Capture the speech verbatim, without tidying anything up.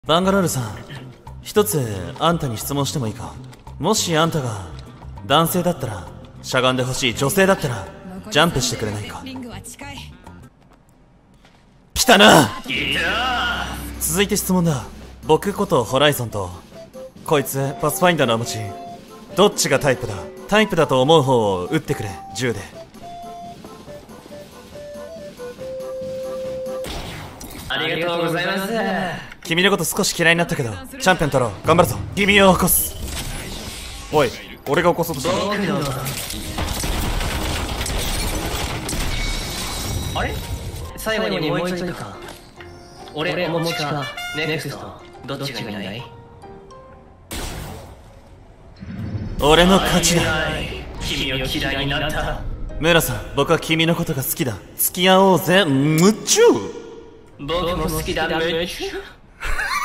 バンガロールさん、一つあんたに質問してもいいか。もしあんたが男性だったらしゃがんでほしい、女性だったらジャンプしてくれないか。来たな。続いて質問だ。僕ことホライゾンとこいつパスファインダーの持ち、どっちがタイプだ。タイプだと思う方を撃ってくれ、銃で。 ありがとうございます。 君のこと少し嫌いになったけどチャンピオン取ろう。頑張るぞ。君を起こす。おい、俺が起こそうとした僕のあれ最後にもう一人か。俺お持ちかネクストどっちがいいんだい。 俺の勝ちだ。 君を嫌いになった。 村さん、僕は君のことが好きだ。付き合おうぜ。夢中。 僕も好きだ。夢中。